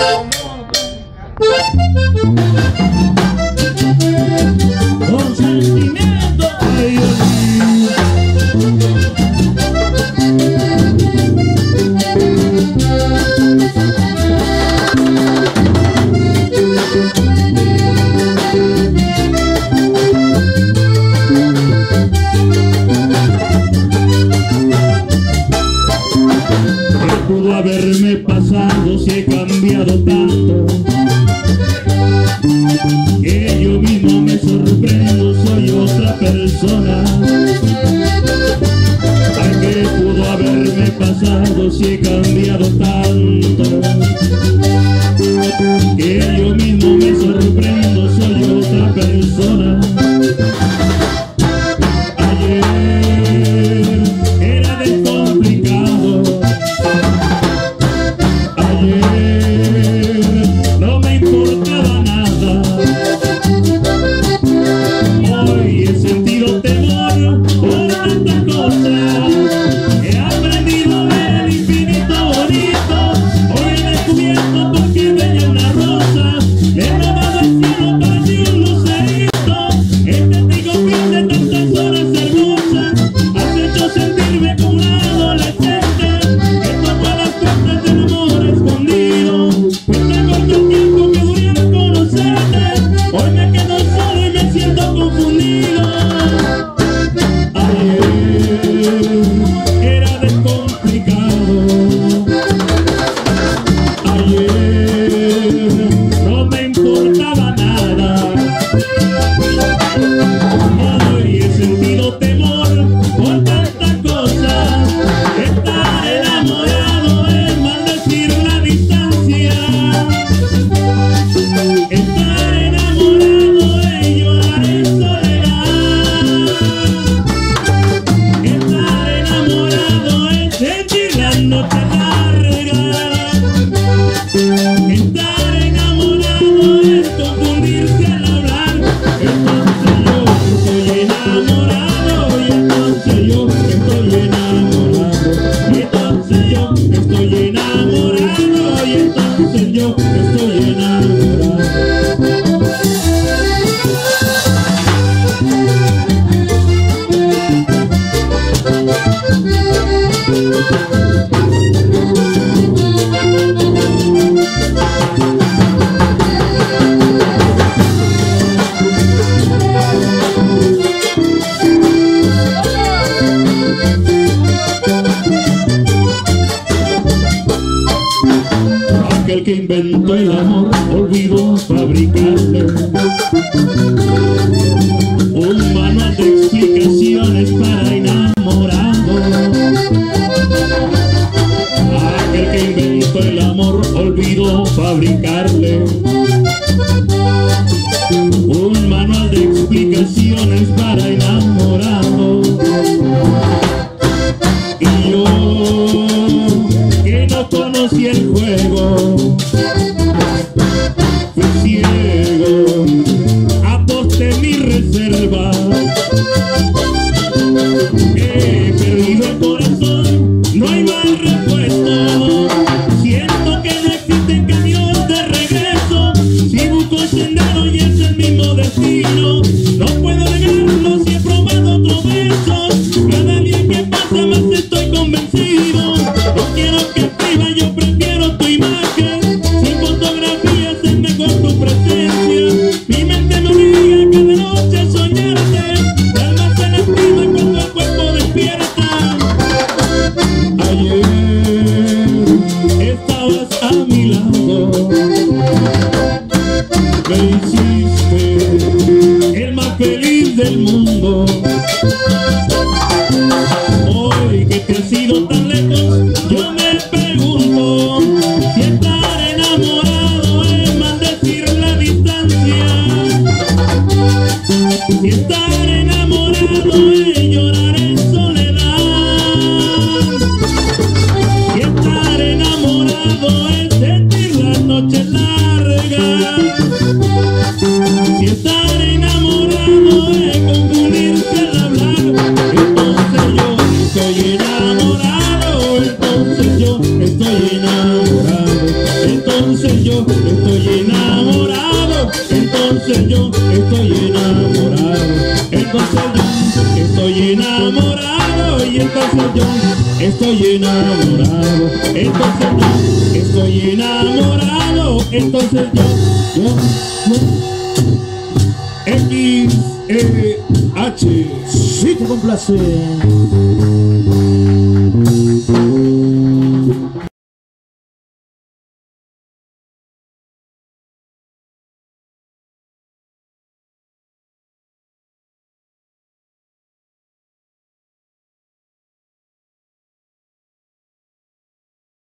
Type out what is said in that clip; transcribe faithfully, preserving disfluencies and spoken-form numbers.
Con sentimiento. Ay, ¿qué pudo haberme pasado si he cambiado tanto? Que yo mismo me sorprendo, soy otra persona. ¿A qué pudo haberme pasado si he cambiado tanto? Que yo mismo me sorprendo, soy otra persona. Ayer era descomplicado. Ayer no me importaba nada. Hoy he sentido temor por tantas cosas. He aprendido el infinito bonito. Hoy he descubierto por qué bella una rosa. Le he robado el cielo para ti un lucerito. Este testigo fiel de tantas horas hermosas. Has hecho sentirme como un adolescente que tocó a las puertas del amor escondido. Fue tan corto el tiempo que duré en conocerte. Hoy me quedo solo y me siento confundido. Ayer era descomplicado. Ayer no me importaba nada. Hoy he sentido temor por tantas cosas. Estar enamorado es maldecir la distancia. Estar enamorado es llorar en soledad. Estar enamorado es sentir la noche larga. Estar enamorado es confundirse al hablar. Entonces yo estoy enamorado y entonces yo estoy enamorado. Y entonces yo estoy enamorado y entonces yo estoy enamorado. Aquel que inventó el amor olvidó fabricarle un manual de explicaciones para enamorados. Aquel que inventó el amor olvidó fabricarle un manual de explicaciones para enamorados. Y yo, que no conocí el juego, fui ciego, aposté mi reserva. He perdido el corazón, no hay mal repuesto. Siento que no existen caminos de regreso. Si busco el sendero y es el mismo destino, no puedo negarlo si he probado otro beso. Cada día que pasa más estoy convencido. No quiero que escriba, yo prefiero tu imagen. Sin fotografías es mejor tu presencia. Mi mente me obliga cada noche a soñarte. El alma se lastima cuando el cuerpo despierta. Ayer estabas a mi lado. Me hiciste el más feliz del mundo. Hoy que te has ido tan lejos, yo me pregunto si estar enamorado es maldecir la distancia. Si estar enamorado es llorar en soledad. Si estar enamorado es sentir las noches largas. Si estar enamorado es confundirse al hablar. Entonces yo estoy enamorado. Entonces yo estoy enamorado. Entonces yo yo estoy enamorado, entonces yo estoy enamorado, entonces yo estoy enamorado y entonces yo estoy enamorado, entonces yo estoy enamorado, entonces yo, yo, yo. X E H, Si te complace.